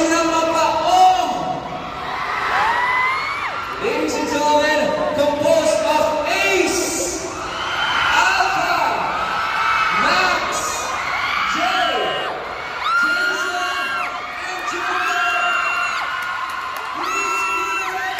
na mapaong. Ladies and gentlemen, composed of Ace, Alpha, Max, Jay, Jason, and Junior. Please give it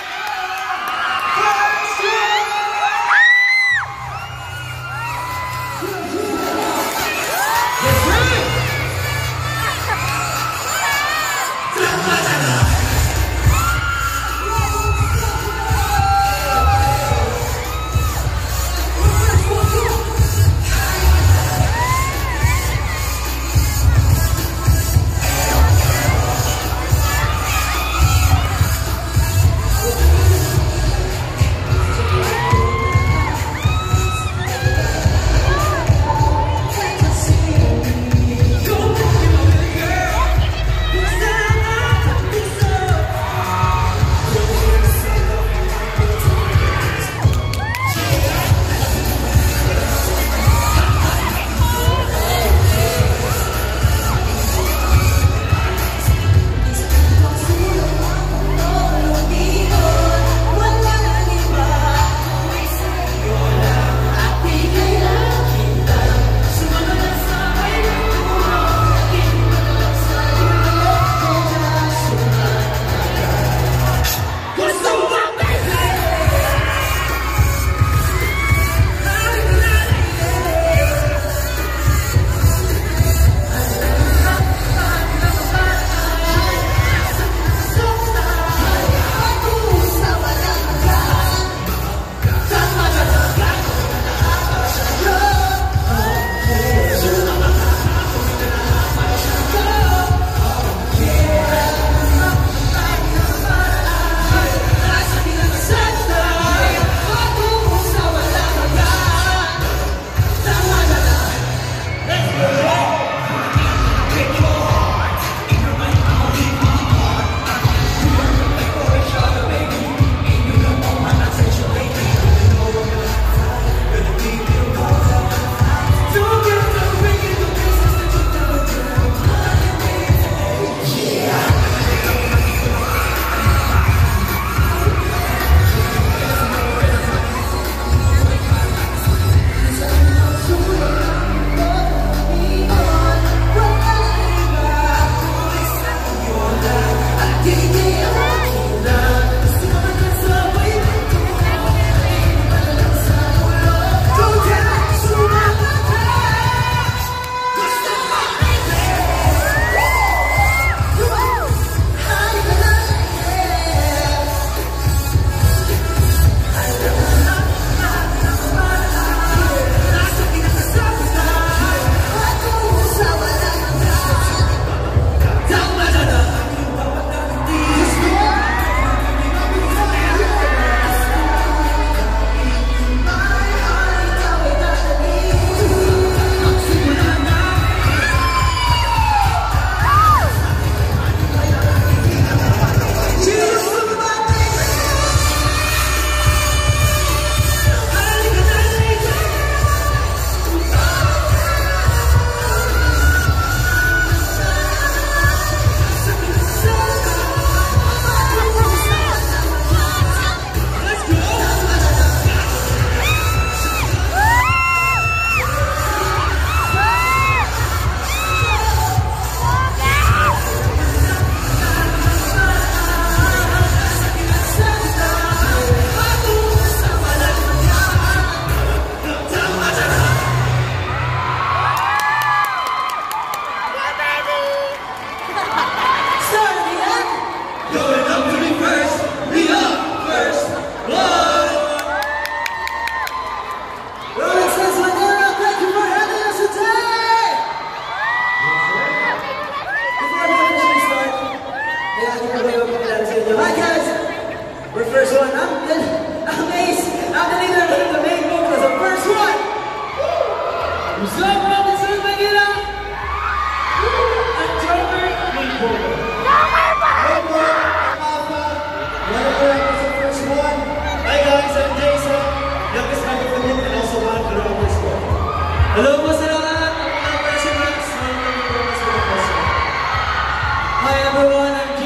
Hello po sa lahat. Ako na President Max. Hi everyone, I'm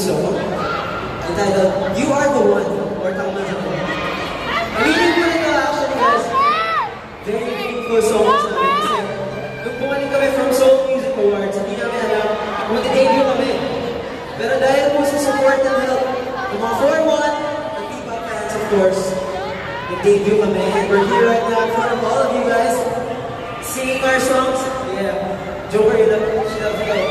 song entitled You Are the One, or Tama Na Ako. Aminin ko nito actually guys, very meaningful song sa amin kasi nung bumalik kami from Seoul Music Awards, hindi namin alam kung mag-debut kami. Pero dahil po sa support and help ng mga 4-1, the P-pop fans of course, nag-debut kami and we're here right now in front of all of you guys singing our songs. Yeah, Joker, she loves you.